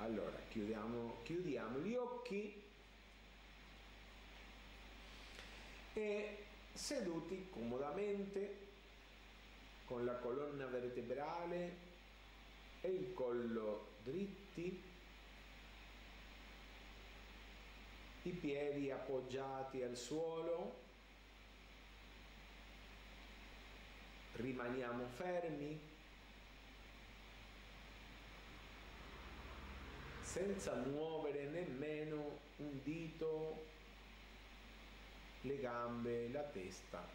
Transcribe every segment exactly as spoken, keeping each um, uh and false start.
Allora, chiudiamo, chiudiamo gli occhi e seduti comodamente con la colonna vertebrale e il collo dritti, i piedi appoggiati al suolo, rimaniamo fermi senza muovere nemmeno un dito, le gambe, la testa.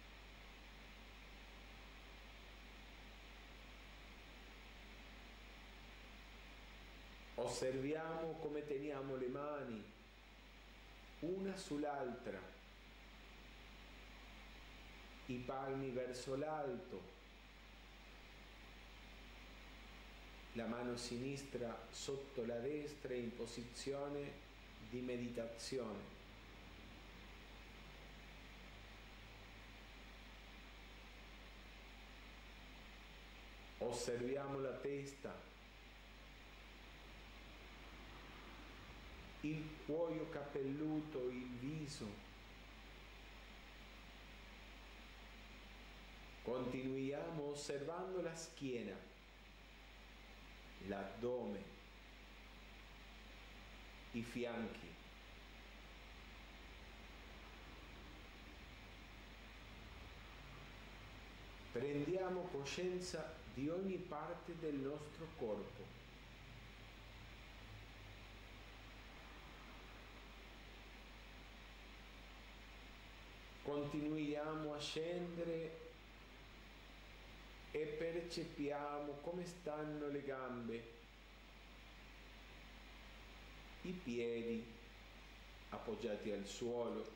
Osserviamo come teniamo le mani una sull'altra, i palmi verso l'alto, la mano sinistra sotto la destra in posizione di meditazione. Osserviamo la testa, il cuoio capelluto, il viso. Continuiamo osservando la schiena, l'addome, i fianchi. Prendiamo coscienza di ogni parte del nostro corpo. Continuiamo a scendere e percepiamo come stanno le gambe, i piedi appoggiati al suolo,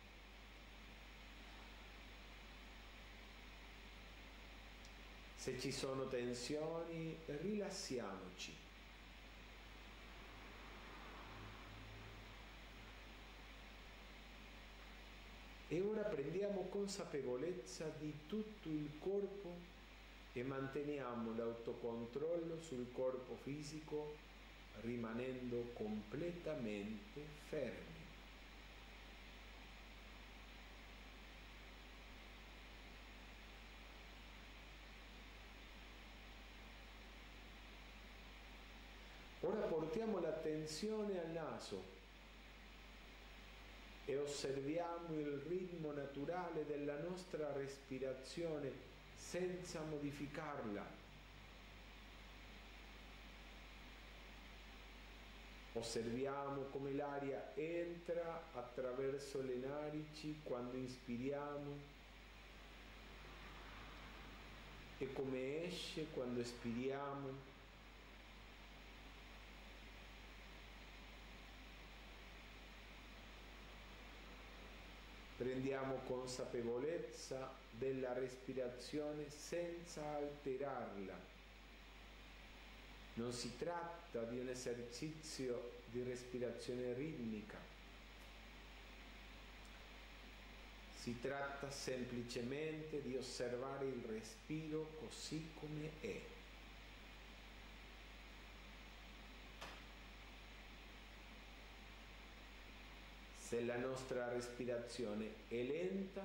se ci sono tensioni rilassiamoci. E ora prendiamo consapevolezza di tutto il corpo e manteniamo l'autocontrollo sul corpo fisico rimanendo completamente fermi. Ora portiamo l'attenzione al naso e osserviamo il ritmo naturale della nostra respirazione senza modificarla. Osserviamo come l'aria entra attraverso le narici quando inspiriamo e come esce quando espiriamo. Prendiamo consapevolezza della respirazione senza alterarla. Non si tratta di un esercizio di respirazione ritmica. Si tratta semplicemente di osservare il respiro così come è. Se la nostra respirazione è lenta,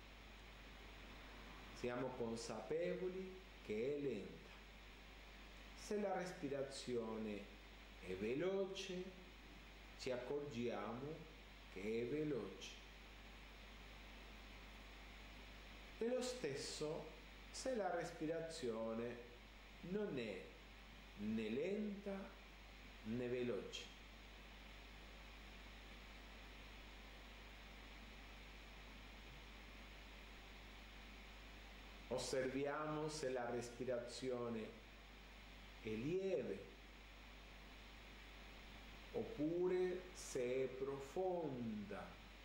siamo consapevoli che è lenta. Se la respirazione è veloce, ci accorgiamo che è veloce. E lo stesso se la respirazione non è né lenta né veloce. Osserviamo se la respirazione è lieve oppure se è profonda.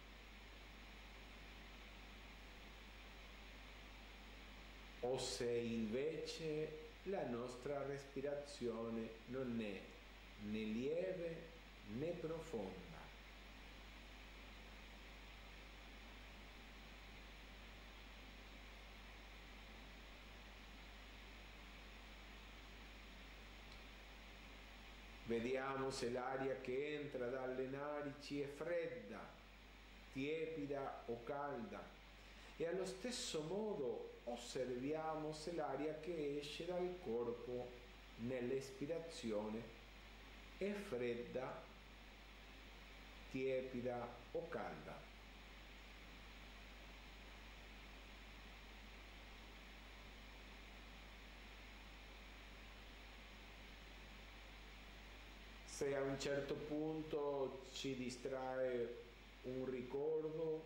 O se invece la nostra respirazione non è né lieve né profonda. Vediamo se l'aria che entra dalle narici è fredda, tiepida o calda. E allo stesso modo osserviamo se l'aria che esce dal corpo nell'espirazione è fredda, tiepida o calda. Se a un certo punto ci distrae un ricordo,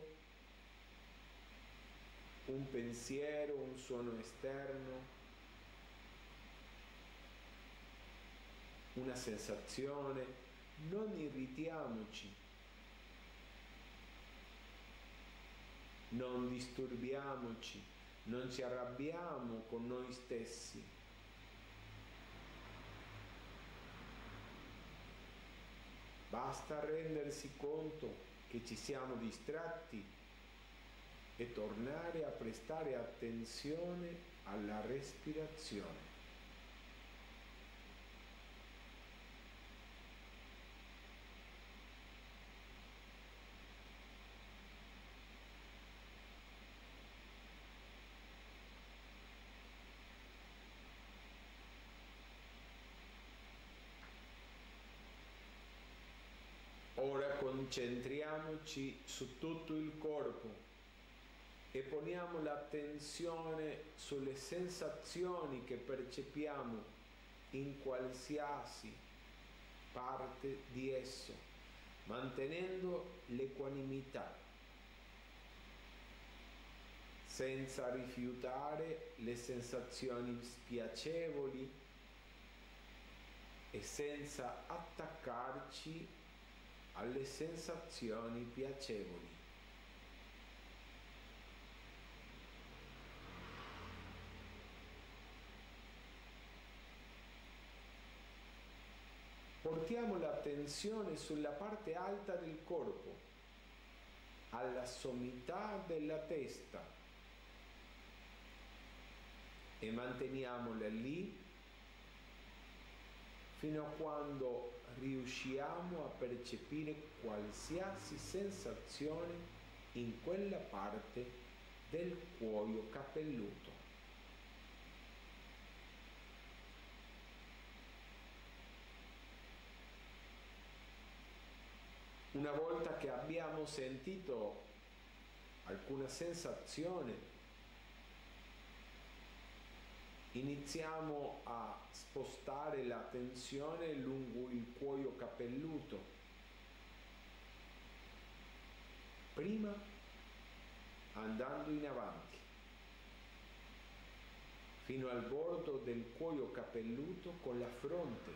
un pensiero, un suono esterno, una sensazione, non irritiamoci, non disturbiamoci, non ci arrabbiamo con noi stessi. Basta rendersi conto che ci siamo distratti e tornare a prestare attenzione alla respirazione. Ora concentriamoci su tutto il corpo e poniamo l'attenzione sulle sensazioni che percepiamo in qualsiasi parte di esso, mantenendo l'equanimità, senza rifiutare le sensazioni spiacevoli e senza attaccarci alle sensazioni piacevoli. Portiamo l'attenzione sulla parte alta del corpo, alla sommità della testa, e manteniamola lì fino a quando riusciamo a percepire qualsiasi sensazione in quella parte del cuoio capelluto. Una volta che abbiamo sentito alcuna sensazione, iniziamo a spostare la tensione lungo il cuoio capelluto, prima andando in avanti fino al bordo del cuoio capelluto con la fronte,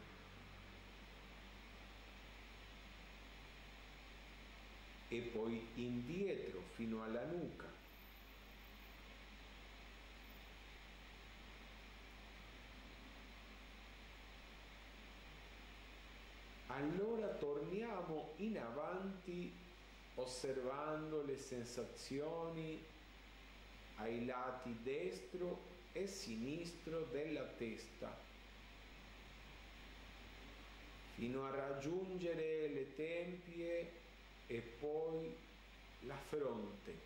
e poi indietro fino alla nuca. Allora torniamo in avanti osservando le sensazioni ai lati destro e sinistro della testa, fino a raggiungere le tempie e poi la fronte.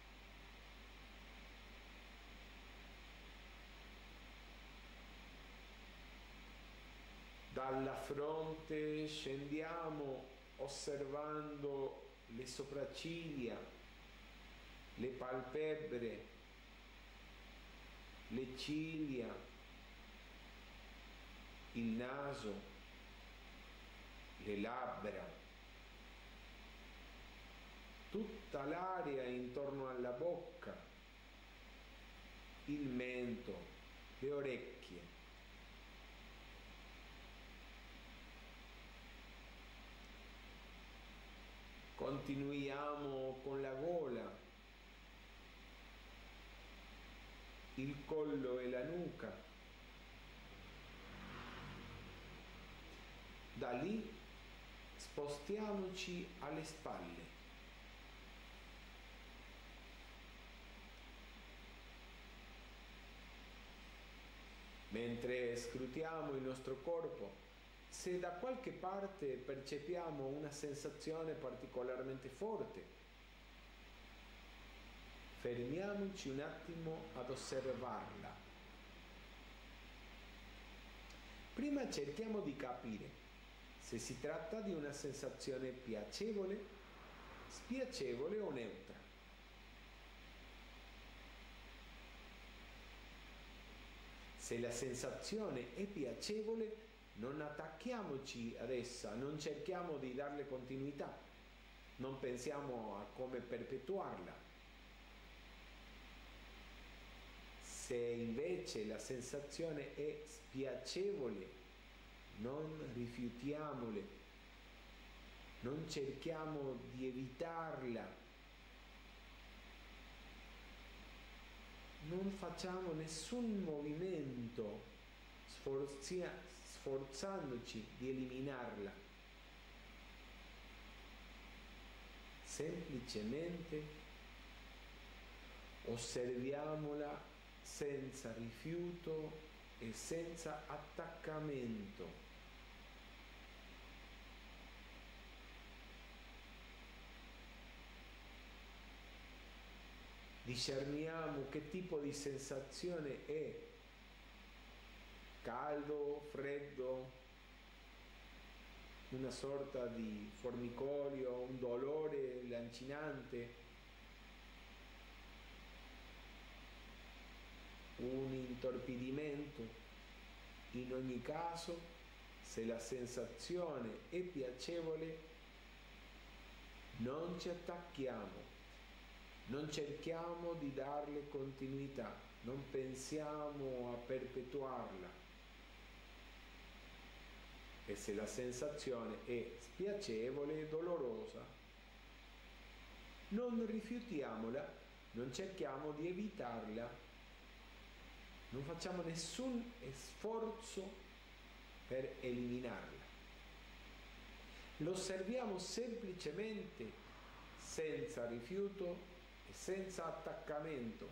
Dalla fronte scendiamo osservando le sopracciglia, le palpebre, le ciglia, il naso, le labbra, tutta l'area intorno alla bocca, il mento, le orecchie. Continuiamo con la gola, il collo e la nuca. Da lì spostiamoci alle spalle. Mentre scrutiamo il nostro corpo, Se da qualche parte percepiamo una sensazione particolarmente forte, fermiamoci un attimo ad osservarla. Prima cerchiamo di capire se si tratta di una sensazione piacevole, spiacevole o neutra. Se la sensazione è piacevole, non attacchiamoci ad essa, non cerchiamo di darle continuità, non pensiamo a come perpetuarla. Se invece la sensazione è spiacevole, non rifiutiamole, non cerchiamo di evitarla, non facciamo nessun movimento sforzia, sforzandoci di eliminarla, semplicemente osserviamola senza rifiuto e senza attaccamento. Discerniamo che tipo di sensazione è: caldo, freddo, una sorta di formicolio, un dolore lancinante, un intorpidimento. In ogni caso, se la sensazione è piacevole, non ci attacchiamo, non cerchiamo di darle continuità, non pensiamo a perpetuarla. E se la sensazione è spiacevole e dolorosa, non rifiutiamola, non cerchiamo di evitarla, non facciamo nessun sforzo per eliminarla. Lo osserviamo semplicemente, senza rifiuto e senza attaccamento.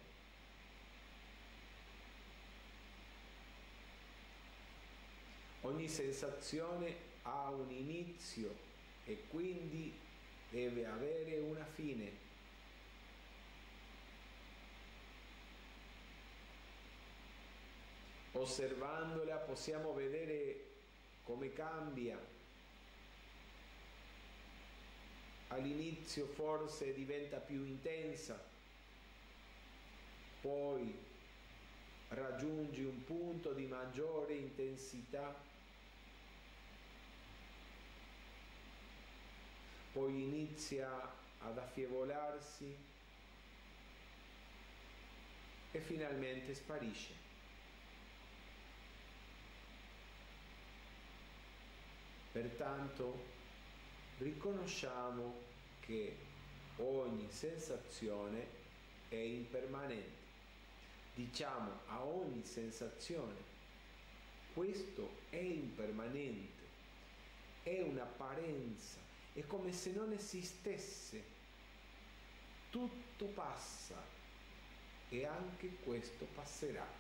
Ogni sensazione ha un inizio e quindi deve avere una fine. Osservandola possiamo vedere come cambia. All'inizio forse diventa più intensa, poi raggiunge un punto di maggiore intensità, poi inizia ad affievolarsi e finalmente sparisce. Pertanto riconosciamo che ogni sensazione è impermanente. Diciamo a ogni sensazione: questo è impermanente, è un'apparenza, è come se non esistesse, tutto passa e anche questo passerà.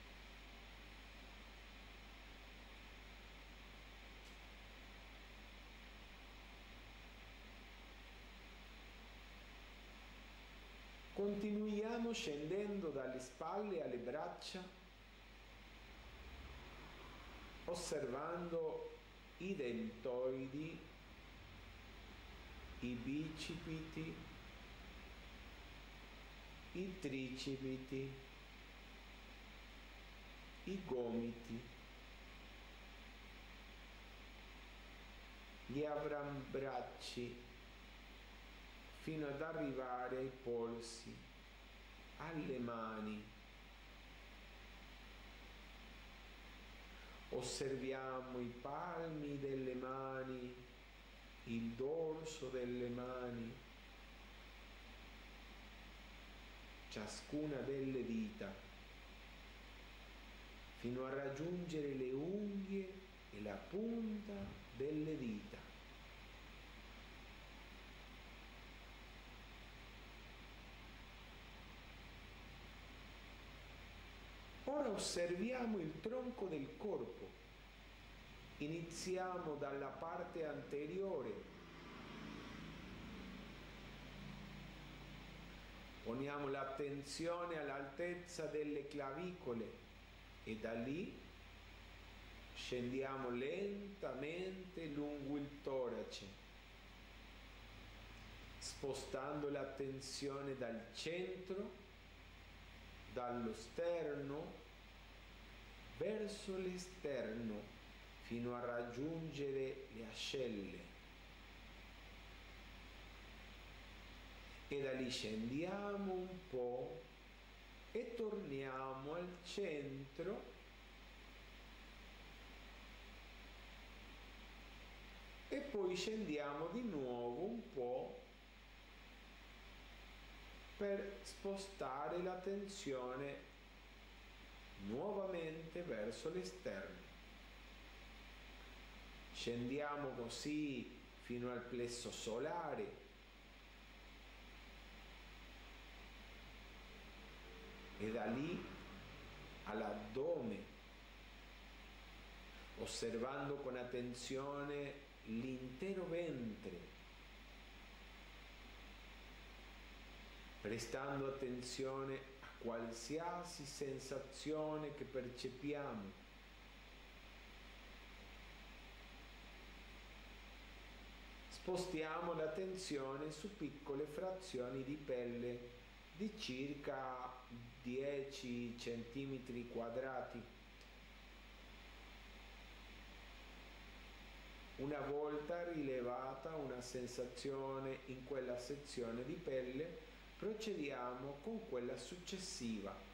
Continuiamo scendendo dalle spalle alle braccia, osservando i deltoidi, i bicipiti, i tricipiti, i gomiti, gli avambracci, fino ad arrivare ai polsi, alle mani. Osserviamo i palmi delle mani, il dorso delle mani, ciascuna delle dita, fino a raggiungere le unghie e la punta delle dita. Ora osserviamo il tronco del corpo, Iniziamo dalla parte anteriore, poniamo l'attenzione all'altezza delle clavicole e da lì scendiamo lentamente lungo il torace, spostando l'attenzione dal centro, dallo sterno verso l'esterno fino a raggiungere le ascelle, e da lì scendiamo un po' e torniamo al centro, e poi scendiamo di nuovo un po' per spostare l'attenzione nuovamente verso l'esterno. Scendiamo così fino al plesso solare, e da lì all'addome, osservando con attenzione l'intero ventre, prestando attenzione a qualsiasi sensazione che percepiamo. Spostiamo l'attenzione su piccole frazioni di pelle di circa dieci centimetri quadrati. Una volta rilevata una sensazione in quella sezione di pelle, procediamo con quella successiva.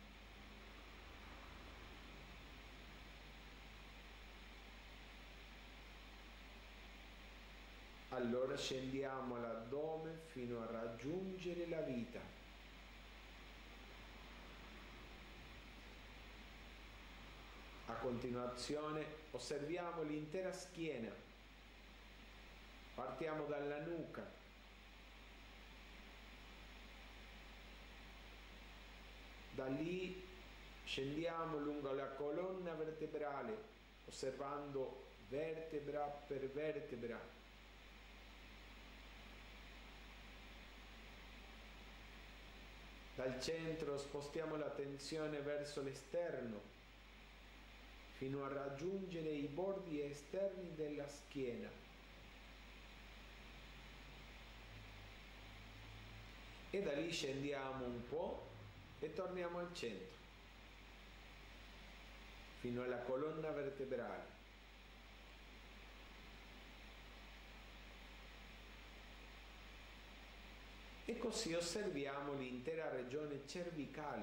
Allora scendiamo all'addome fino a raggiungere la vita. A continuazione osserviamo l'intera schiena. Partiamo dalla nuca. Da lì scendiamo lungo la colonna vertebrale, osservando vertebra per vertebra. Dal centro spostiamo l'attenzione verso l'esterno fino a raggiungere i bordi esterni della schiena. E da lì scendiamo un po' e torniamo al centro, fino alla colonna vertebrale. E così osserviamo l'intera regione cervicale,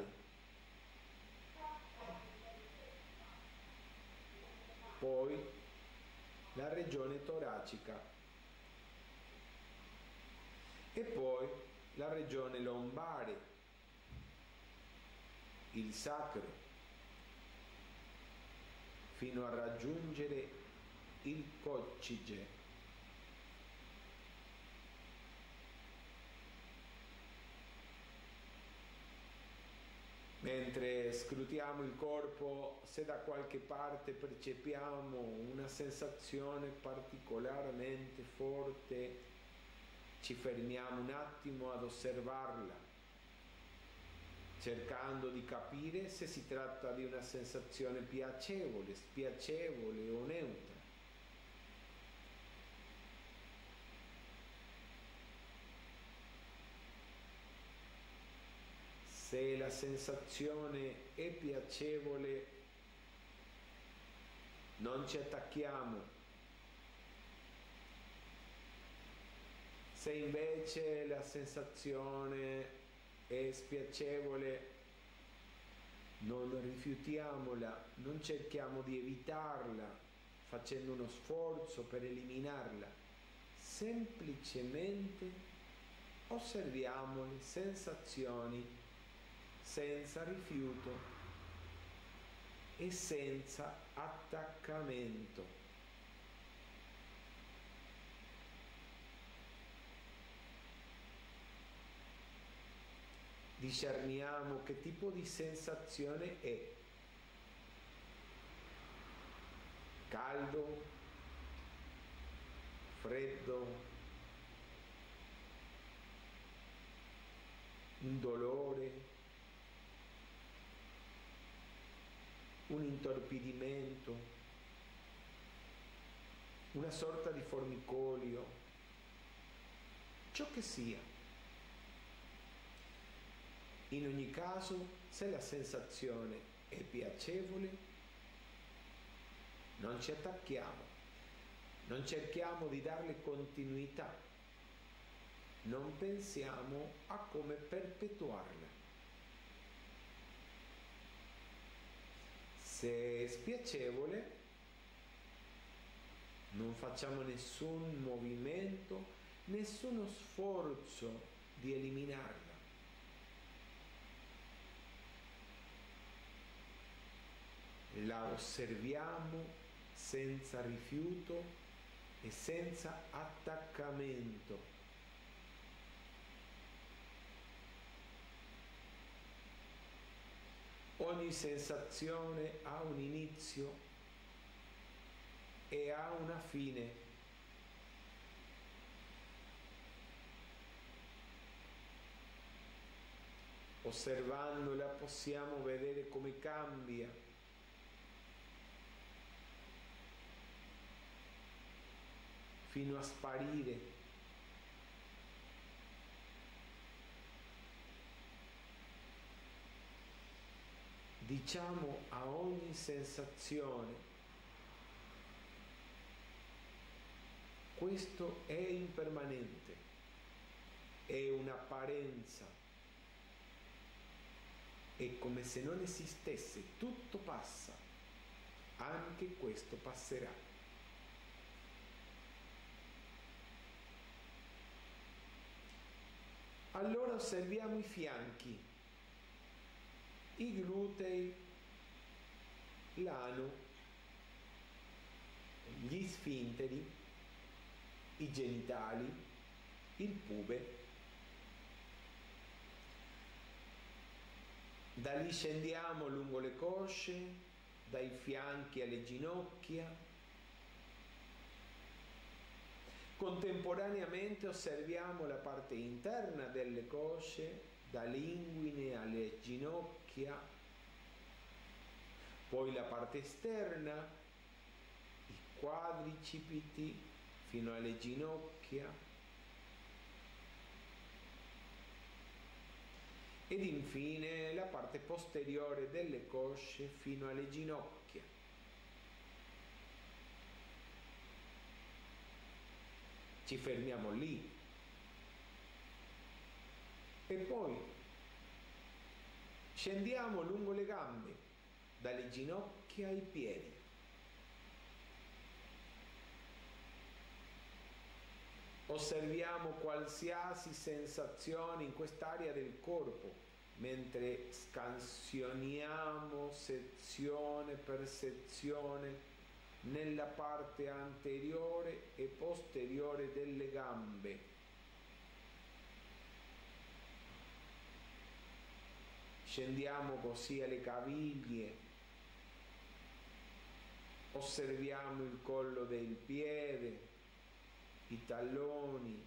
poi la regione toracica e poi la regione lombare, il sacro, fino a raggiungere il coccige. Mentre scrutiamo il corpo, se da qualche parte percepiamo una sensazione particolarmente forte, ci fermiamo un attimo ad osservarla, cercando di capire se si tratta di una sensazione piacevole, spiacevole o neutra. Se la sensazione è piacevole, non ci attacchiamo. Se invece la sensazione è spiacevole, non rifiutiamola, non cerchiamo di evitarla facendo uno sforzo per eliminarla. Semplicemente osserviamo le sensazioni senza rifiuto e senza attaccamento. Discerniamo che tipo di sensazione è: caldo, freddo, un dolore, un intorpidimento, una sorta di formicolio, ciò che sia. In ogni caso, se la sensazione è piacevole, non ci attacchiamo, non cerchiamo di darle continuità, non pensiamo a come perpetuarla. Se è spiacevole, non facciamo nessun movimento, nessuno sforzo di eliminarla. La osserviamo senza rifiuto e senza attaccamento. Ogni sensazione ha un inizio e ha una fine. Osservandola possiamo vedere come cambia. Fino a sparire. Diciamo a ogni sensazione: questo è impermanente, è un'apparenza, è come se non esistesse, tutto passa, anche questo passerà. Allora osserviamo i fianchi, i glutei, l'ano, gli sfinteri, i genitali, il pube. Da lì scendiamo lungo le cosce, dai fianchi alle ginocchia. Contemporaneamente osserviamo la parte interna delle cosce, dall'inguine alle ginocchia, poi la parte esterna, i quadricipiti fino alle ginocchia ed infine la parte posteriore delle cosce fino alle ginocchia. Ci fermiamo lì e poi scendiamo lungo le gambe, dalle ginocchia ai piedi. Osserviamo qualsiasi sensazione in quest'area del corpo, mentre scansioniamo sezione per sezione nella parte anteriore e posteriore delle gambe. Scendiamo così alle caviglie, osserviamo il collo del piede, i talloni,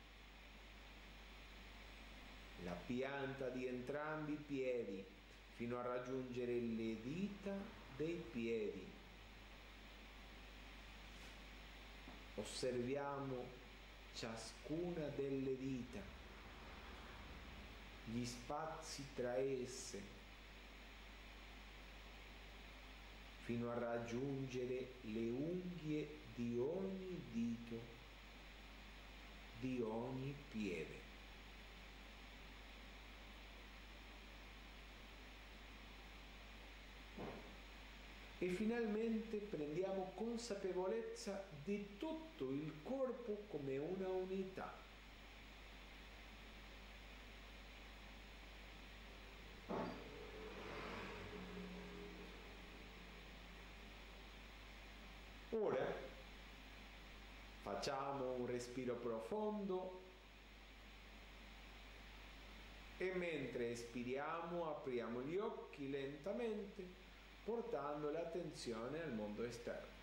la pianta di entrambi i piedi, fino a raggiungere le dita dei piedi. Osserviamo ciascuna delle dita, gli spazi tra esse, fino a raggiungere le unghie di ogni dito, di ogni piede. E finalmente prendiamo consapevolezza di tutto il corpo come una unità. Ora facciamo un respiro profondo e mentre espiriamo apriamo gli occhi lentamente, portando l'attenzione al mondo esterno.